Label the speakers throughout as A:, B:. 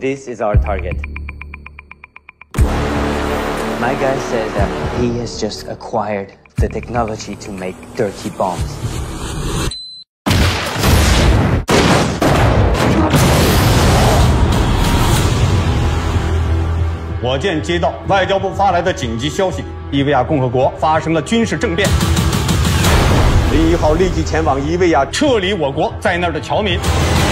A: this is our target. My guy says that he has just acquired the technology to make dirty bombs.
B: 我舰接到外交部发来的紧急消息，伊维亚共和国发生了军事政变。林1号立即前往伊维亚，撤离我国在那儿的侨民。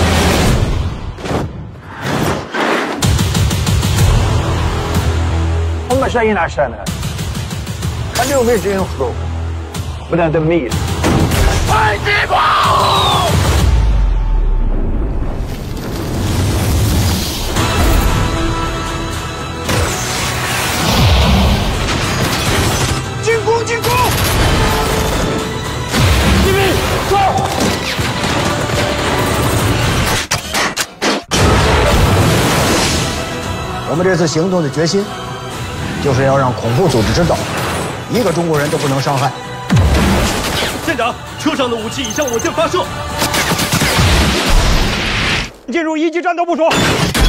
C: هم جايين عشانها خليهم يجوا ينصروا بدنا تمييز 快击炮！进攻！进攻！击毙！走！
D: 我们这次行动的决心。 就是要让恐怖组织知道，一个中国人都不能伤害。
E: 舰长，车上的武器已向我舰发射，
B: 进入一级战斗部署。